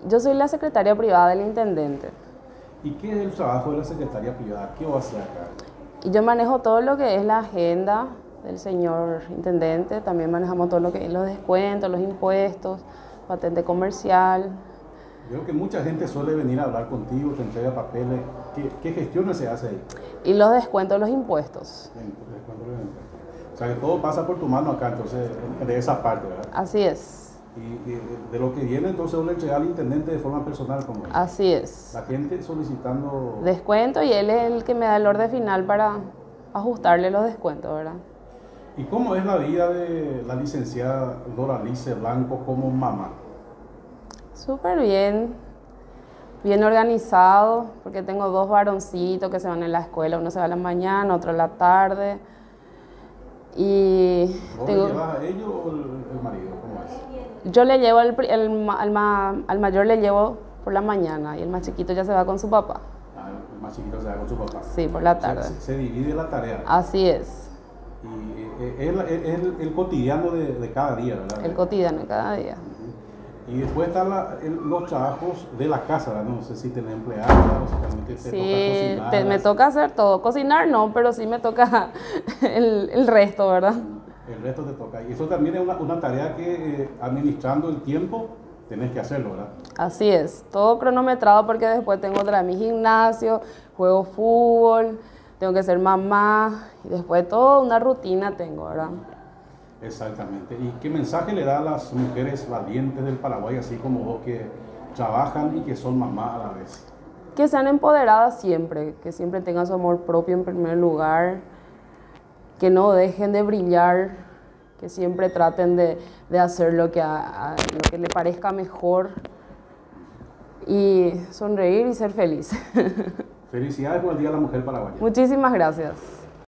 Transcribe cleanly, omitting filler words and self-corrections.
Yo soy la secretaria privada del intendente ¿Y qué es el trabajo de la secretaria privada? ¿Qué va a hacer acá? y yo manejo todo lo que es la agenda del señor intendente. También manejamos todo lo que es los descuentos, los impuestos, patente comercial. Veo que mucha gente suele venir a hablar contigo, te entrega papeles. ¿Qué gestiones se hace ahí? Y los descuentos, los impuestos. O sea, que todo pasa por tu mano acá, entonces, de esa parte, ¿verdad? Así es, Y de lo que viene, entonces, uno le entrega al intendente de forma personal, como es. así es. La gente solicitando... Descuento y él es el que me da el orden final para ajustarle los descuentos, ¿verdad? ¿Y cómo es la vida de la licenciada Doralice Blanco como mamá? Súper bien, bien organizado, porque tengo dos varoncitos que se van en la escuela, uno se va a la mañana, otro a la tarde. Y ¿Vos le llevas a ellos o el marido? ¿Cómo es? yo le llevo al mayor le llevo por la mañana y el más chiquito ya se va con su papá. Ah, el más chiquito se va con su papá. Sí, por la tarde. Se divide la tarea. Así es, Y es el cotidiano de cada día, ¿verdad? el cotidiano de cada día. Y después están los trabajos de la casa, ¿verdad? No sé si tenés empleadas o si también te Sí, toca cocinar. me toca hacer todo. Cocinar no, pero sí me toca el resto, ¿verdad? El resto te toca. Y eso también es una tarea que administrando el tiempo tenés que hacerlo, ¿verdad? Así es, todo cronometrado porque después tengo otra vez mi gimnasio, juego fútbol, tengo que ser mamá y después toda una rutina tengo, ¿verdad? Exactamente. ¿Y qué mensaje le da a las mujeres valientes del Paraguay, así como vos, que trabajan y que son mamás a la vez? Que sean empoderadas siempre, que siempre tengan su amor propio en primer lugar, que no dejen de brillar, que siempre traten de hacer lo que le parezca mejor y sonreír y ser feliz. Felicidades por el Día de la Mujer Paraguaya. Muchísimas gracias.